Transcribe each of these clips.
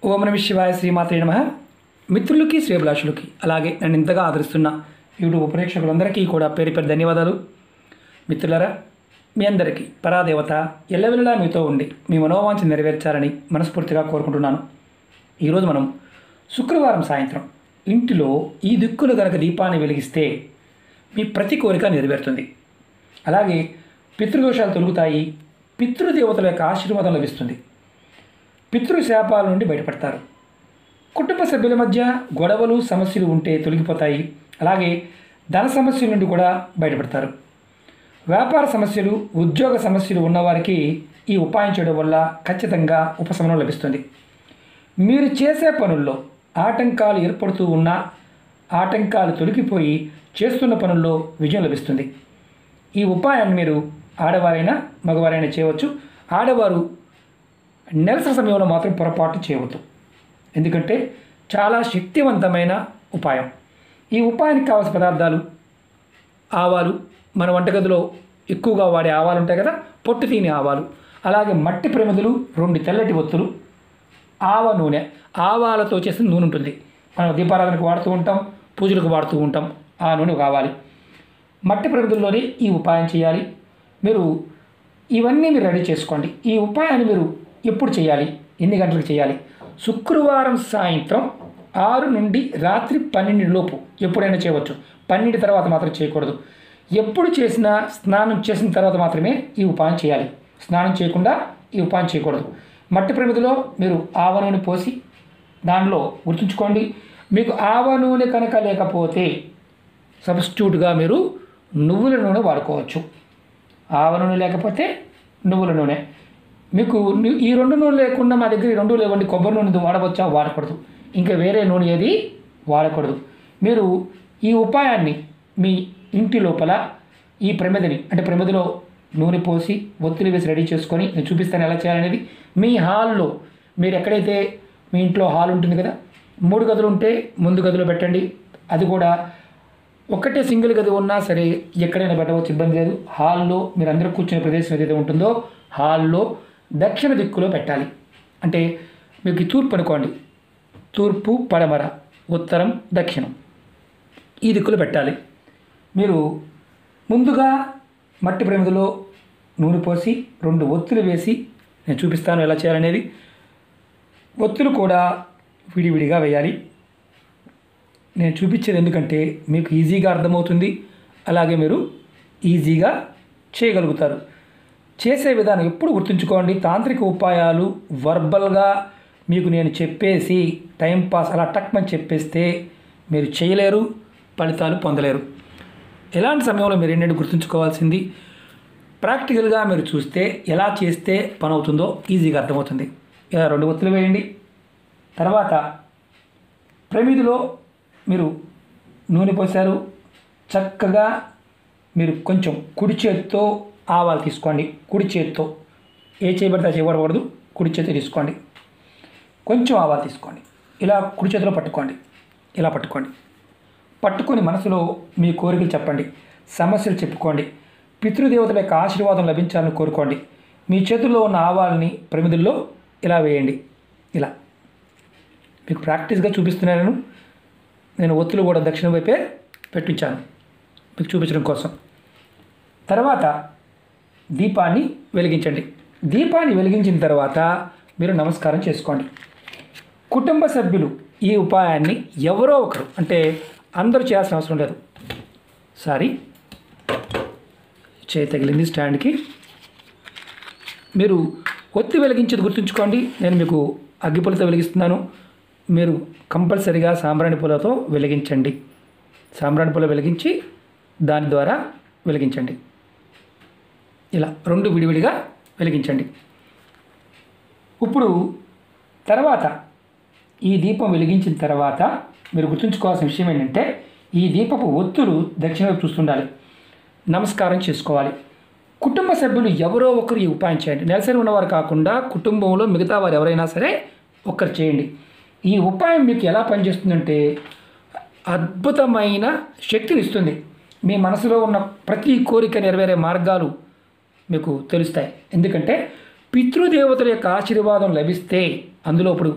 ఓం నమః శివాయ శ్రీమాత్రే నమః. మిత్రులకి శ్రేభిలాషులకి అలాగే నన్ను ఇంతగా ఆదరిస్తున్న యూట్యూబ్ ప్రేక్షకులందరికీ కూడా పేరు పేరు ధన్యవాదాలు. మిత్రులారా, మీ అందరికీ పరాదేవత ఎల్లవెల్లలా మీతో ఉండి మీ మనోవాంఛ నెరవేర్చాలని మనస్ఫూర్తిగా కోరుకుంటున్నాను. ఈరోజు మనం శుక్రవారం సాయంత్రం ఇంటిలో ఈ దిక్కులు గనక దీపాన్ని వెలిగిస్తే మీ ప్రతి కోరిక నెరవేరుతుంది. అలాగే పితృదోషాలు తొలుగుతాయి. పితృదేవతల యొక్క ఆశీర్వాదం లభిస్తుంది. పితృశాపాల నుండి బయటపడతారు. కుటుంబ సభ్యుల మధ్య గొడవలు సమస్యలు ఉంటే తొలగిపోతాయి. అలాగే ధన సమస్యల నుండి కూడా బయటపడతారు. వ్యాపార సమస్యలు, ఉద్యోగ సమస్యలు ఉన్నవారికి ఈ ఉపాయం చేయడం వల్ల ఖచ్చితంగా ఉపశమనం లభిస్తుంది. మీరు చేసే పనుల్లో ఆటంకాలు ఏర్పడుతూ ఉన్నా ఆటంకాలు తొలగిపోయి చేస్తున్న పనుల్లో విజయం లభిస్తుంది. ఈ ఉపాయాన్ని మీరు ఆడవారైనా మగవారైనా చేయవచ్చు. ఆడవారు నెలసరి సమయంలో మాత్రం పొరపాటు చేయవద్దు. ఎందుకంటే చాలా శక్తివంతమైన ఉపాయం. ఈ ఉపాయానికి కావాల్సిన పదార్థాలు ఆవాలు, మన వంటగదిలో ఎక్కువగా వాడే ఆవాలు ఉంటాయి కదా, పొట్టు తీని ఆవాలు, అలాగే మట్టి ప్రమిదలు, 2 తెల్లటి ఒత్తులు, ఆవ నూనె, ఆవాలతో చేసిన నూనె ఉంటుంది. మనం దీపారాధనకు వాడుతూ ఉంటాం, పూజలకు వాడుతూ ఉంటాం. ఆ నూనె కావాలి. మట్టి ప్రమిదల్లోనే ఈ ఉపాయం చేయాలి. మీరు ఇవన్నీ మీరు రెడీ చేసుకోండి. ఈ ఉపాయాన్ని మీరు ఎప్పుడు చేయాలి, ఎన్ని గంటలకు చేయాలి? శుక్రవారం సాయంత్రం 6 నుండి రాత్రి 12 లోపు ఎప్పుడైనా చేయవచ్చు. 12 తర్వాత మాత్రం చేయకూడదు. ఎప్పుడు చేసినా స్నానం చేసిన తర్వాత మాత్రమే ఈ ఉపాయం చేయాలి. స్నానం చేయకుండా ఈ ఉపాయం చేయకూడదు. మట్టి ప్రమిదలో మీరు ఆవ నూనె పోసి దానిలో గుర్తుంచుకోండి, మీకు ఆవ నూనె కనుక లేకపోతే సబ్స్టిట్యూట్గా మీరు నువ్వుల నూనె వాడుకోవచ్చు. ఆవ నూనె లేకపోతే నువ్వుల నూనె. మీకు ఈ 2 నూనె లేకుండా మా దగ్గర 2 లేవండి, కొబ్బరి నూనె వాడవచ్చా? వాడకూడదు. ఇంకా వేరే నూనె ఏది వాడకూడదు. మీరు ఈ ఉపాయాన్ని మీ ఇంటి లోపల ఈ ప్రమిదని, అంటే ప్రమిదలో నూనె పోసి ఒత్తులు వేసి రెడీ చేసుకొని నేను చూపిస్తాను ఎలా చేయాలనేది. మీ హాల్లో, మీరు ఎక్కడైతే మీ ఇంట్లో హాల్ ఉంటుంది కదా, 3 గదులు ఉంటే ముందు గదిలో పెట్టండి. అది కూడా ఒకటే సింగిల్ గది ఉన్నా సరే ఎక్కడైనా పెట్టవచ్చు, ఇబ్బంది లేదు. హాల్లో మీరు అందరూ కూర్చునే ప్రదేశం ఏదైతే ఉంటుందో హాల్లో దక్షిణ దిక్కులో పెట్టాలి. అంటే మీకు తూర్పు అనుకోండి, తూర్పు, పడమర, ఉత్తరం, దక్షిణం, ఈ దిక్కులో పెట్టాలి. మీరు ముందుగా మట్టి ప్రమిదలో నూనె పోసి 2 ఒత్తులు వేసి నేను చూపిస్తాను ఎలా చేయాలనేది. ఒత్తులు కూడా విడివిడిగా వేయాలి. నేను చూపించేది ఎందుకంటే మీకు ఈజీగా అర్థమవుతుంది, అలాగే మీరు ఈజీగా చేయగలుగుతారు. చేసే విధానం ఎప్పుడు గుర్తుంచుకోండి. తాంత్రిక ఉపాయాలు వర్బల్గా మీకు నేను చెప్పేసి టైంపాస్ అలా టక్మని చెప్పేస్తే మీరు చేయలేరు, ఫలితాలు పొందలేరు. ఎలాంటి సమయంలో మీరు ఏంటంటే గుర్తుంచుకోవాల్సింది, ప్రాక్టికల్గా మీరు చూస్తే ఎలా చేస్తే పని అవుతుందో ఈజీగా అర్థమవుతుంది. ఇలా 2 ఒత్తులు వేయండి. తర్వాత ప్రమిదిలో మీరు నూనె పోసారు. చక్కగా మీరు కొంచెం కుడి చేతితో ఆవాలు తీసుకోండి. కుడి చేతితో, ఏ చేయబడితే చేయబడకూడదు, కుడి చేతితో తీసుకోండి. కొంచెం ఆవాలు తీసుకోండి. ఇలా కుడి చేతిలో పట్టుకోండి. ఇలా పట్టుకొని మనసులో మీ కోరికలు చెప్పండి, సమస్యలు చెప్పుకోండి. పితృదేవతల యొక్క ఆశీర్వాదం లభించాలని కోరుకోండి. మీ చేతుల్లో ఉన్న ఆవాలని ప్రమిదల్లో ఇలా వేయండి. ఇలా మీకు ప్రాక్టీస్గా చూపిస్తున్నాను. నేను ఒత్తులు కూడా దక్షిణ వైపే పెట్టించాను మీకు చూపించడం కోసం. తర్వాత దీపాన్ని వెలిగించండి. దీపాన్ని వెలిగించిన తర్వాత మీరు నమస్కారం చేసుకోండి. కుటుంబ సభ్యులు ఈ ఉపాయాన్ని ఎవరో ఒకరు, అంటే అందరూ చేయాల్సిన అవసరం లేదు. చేయి తగిలింది స్టాండ్కి. మీరు ఒత్తి వెలిగించేది గుర్తుంచుకోండి. నేను మీకు అగ్గిపుల్లతో వెలిగిస్తున్నాను. మీరు కంపల్సరిగా సాంబ్రాణి పూలతో వెలిగించండి. సాంబ్రాణి పూల వెలిగించి దాని ద్వారా వెలిగించండి. ఇలా 2 విడివిడిగా వెలిగించండి. ఇప్పుడు తర్వాత ఈ దీపం వెలిగించిన తర్వాత మీరు గుర్తుంచుకోవాల్సిన విషయం ఏంటంటే, ఈ దీపపు ఒత్తులు దక్షిణ వైపు చూస్తుండాలి. నమస్కారం చేసుకోవాలి. కుటుంబ సభ్యులు ఎవరో ఒకరు ఈ ఉపాయం చేయండి. నెలసరి ఉన్నవారు కాకుండా కుటుంబంలో మిగతా వారు ఎవరైనా సరే ఒక్కరు చేయండి. ఈ ఉపాయం మీకు ఎలా పనిచేస్తుందంటే అద్భుతమైన శక్తిని ఇస్తుంది. మీ మనసులో ఉన్న ప్రతి కోరిక నెరవేరే మార్గాలు మీకు తెలుస్తాయి. ఎందుకంటే పితృదేవతల యొక్క ఆశీర్వాదం లభిస్తే అందులో ఇప్పుడు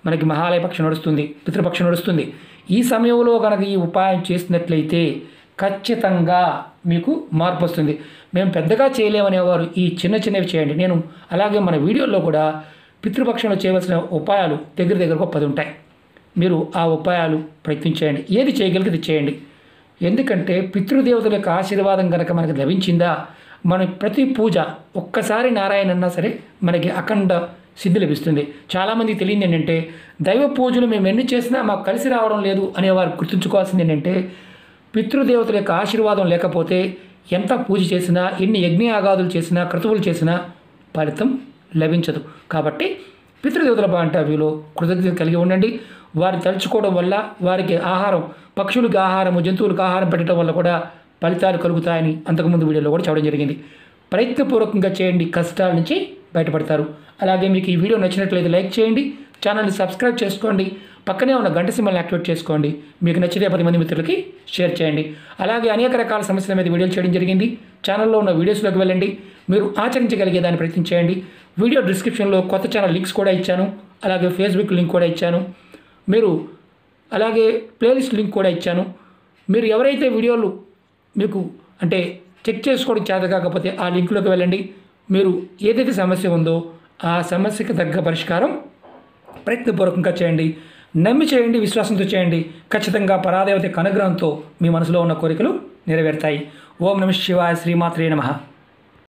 మనకి మహాలయ పక్షం నడుస్తుంది, పితృపక్షం నడుస్తుంది. ఈ సమయంలో కనుక ఈ ఉపాయం చేసినట్లయితే ఖచ్చితంగా మీకు మార్పు వస్తుంది. మేము పెద్దగా చేయలేమనేవారు ఈ చిన్నవి చేయండి. నేను అలాగే మన వీడియోల్లో కూడా పితృపక్షంలో చేయవలసిన ఉపాయాలు దగ్గరకు 10 ఉంటాయి. మీరు ఆ ఉపాయాలు ప్రయత్నించేయండి. ఏది చేయగలిగితే చేయండి. ఎందుకంటే పితృదేవతల యొక్క ఆశీర్వాదం కనుక మనకు లభించిందా, మన ప్రతి పూజ ఒక్కసారి నారాయణ అన్నా సరే మనకి అఖండ సిద్ధి లభిస్తుంది. చాలామందికి తెలియదు ఏంటంటే దైవ పూజలు మేము ఎన్ని చేసినా మాకు కలిసి రావడం లేదు అనేవారు గుర్తుంచుకోవాల్సింది ఏంటంటే పితృదేవతల యొక్క ఆశీర్వాదం లేకపోతే ఎంత పూజ చేసినా, ఎన్ని యజ్ఞయాగాదులు చేసినా, క్రతువులు చేసినా ఫలితం లభించదు. కాబట్టి పితృదేవతల బాంటవ్యులో కృతజ్ఞత కలిగి ఉండండి. వారు తలుచుకోవడం వల్ల వారికి ఆహారం, పక్షులకు ఆహారము, జంతువులకు ఆహారం పెట్టడం వల్ల కూడా ఫలితాలు కలుగుతాయని అంతకుముందు వీడియోలో కూడా చెప్పడం జరిగింది. ప్రయత్నపూర్వకంగా చేయండి, కష్టాల నుంచి బయటపడతారు. అలాగే మీకు ఈ వీడియో నచ్చినట్లయితే లైక్ చేయండి, ఛానల్ని సబ్స్క్రైబ్ చేసుకోండి, పక్కనే ఉన్న గంట సింబల్ని యాక్టివేట్ చేసుకోండి. మీకు నచ్చితే 10 మంది మిత్రులకి షేర్ చేయండి. అలాగే అనేక రకాల సమస్యల మీద వీడియోలు చేయడం జరిగింది. ఛానల్లో ఉన్న వీడియోస్లోకి వెళ్ళండి, మీరు ఆచరించగలిగే దాన్ని ప్రయత్నించేయండి. వీడియో డిస్క్రిప్షన్లో కొత్త ఛానల్ లింక్స్ కూడా ఇచ్చాను, అలాగే ఫేస్బుక్ లింక్ కూడా ఇచ్చాను, మీరు అలాగే ప్లేలిస్ట్ లింక్ కూడా ఇచ్చాను. మీరు ఎవరైతే వీడియోలు మీకు అంటే చెక్ చేసుకోవడం చేత కాకపోతే ఆ లింక్లోకి వెళ్ళండి. మీరు ఏదైతే సమస్య ఉందో ఆ సమస్యకు తగ్గ పరిష్కారం ప్రయత్నపూర్వకంగా చేయండి. నమ్మి చేయండి, విశ్వాసంతో చేయండి. ఖచ్చితంగా పరాదేవత అనుగ్రహంతో మీ మనసులో ఉన్న కోరికలు నెరవేరుతాయి. ఓం నమః శివాయ. శ్రీమాత్రే నమః.